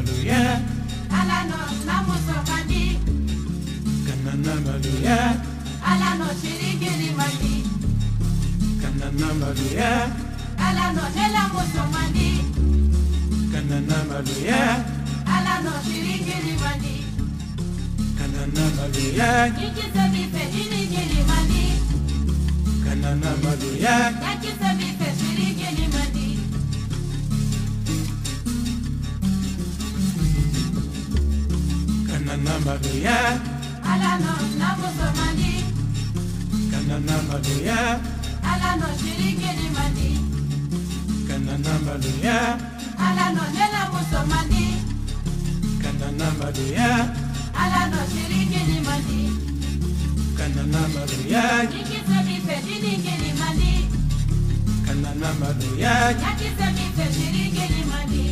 maluya alano namuso mandi kanana maluya alano shirigiri mandi kanana maluya alano nela muso mandi kanana maluya alano shirigiri mandi kanana maluya nikisebi fe shirigiri mandi kanana maluya nikisebi fe shirigiri mandi kanana maluya alano namuso mandi kanana maluya alano shirigiri mandi kanana maluya alano nela muso mandi kanana maluya alano shirigiri mandi kanana maluya nikisebi fe shirigiri mandi kanana maluya nikisebi fe shirigiri mandi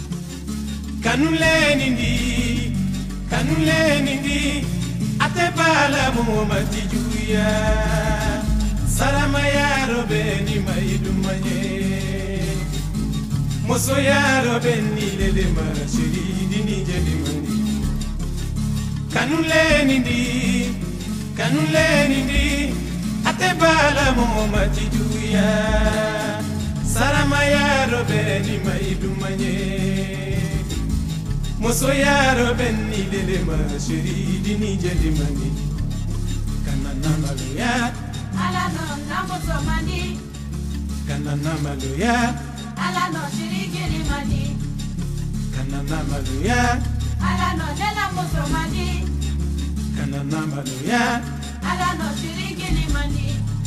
kanuleni ndi atebala muhammadi juya salama yaro beni maidumanye moso yaro beni lele marashiri dini jeli mandi kanuleni ndi atebala muhammadi juya salama yaro beni maidumanye moso yaro benni lele marashiri dini jeli mandi kanana maluya alano namuso mandi kanana maluya alano shirigiri mandi kanana maluya alano nela muso mandi kanana maluya alano shirigiri mandi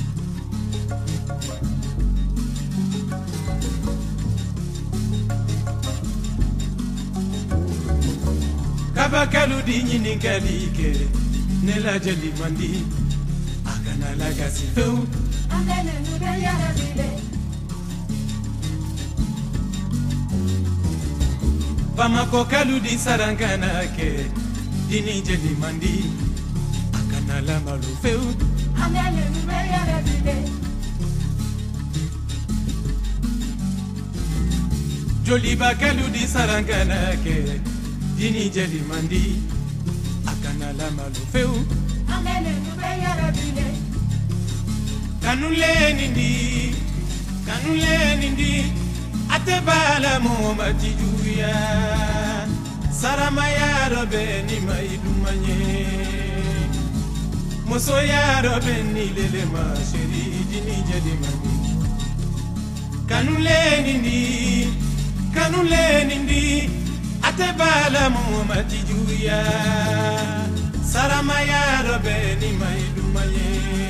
kabakalu di nyini kalike nela jeli mandi akana la gasifeu andele nube yara bile bamako kalu di sarangana ke dini jeli mandi akana la malufeu andele nube yara bile joli bakalu di sarangana ke dini jeli mandi akana la malufeu andele nube yara bile kanuleni ndi atebala muhammadi juya sarama yaro beni maidumanye moso yaro beni lele mashiri dini jeli mandi kanuleni ndi atebala muhammadi juya sarama yaro beni maidumanye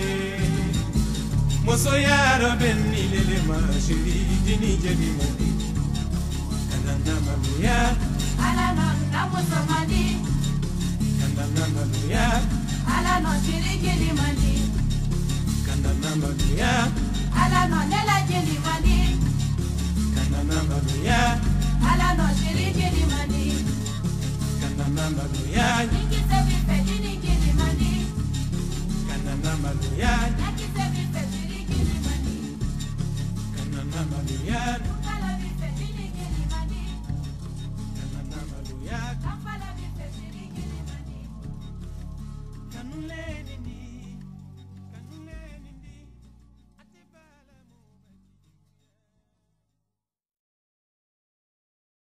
moso yaro benni lele mashiri dini jeli mandi kanana maluya alano namuso mandi kanana maluya alano shirigiri mandi kanana maluya alano nela jeli mandi kanana maluya alano shirigiri mandi kanana maluya nikisebi fe shirigiri mandi kanana maluya nikisebi fe shirigiri mandi kanana maluya Kampala bi fe shirigiri mandi kanana maluya Kampala bi fe shirigiri mandi kanule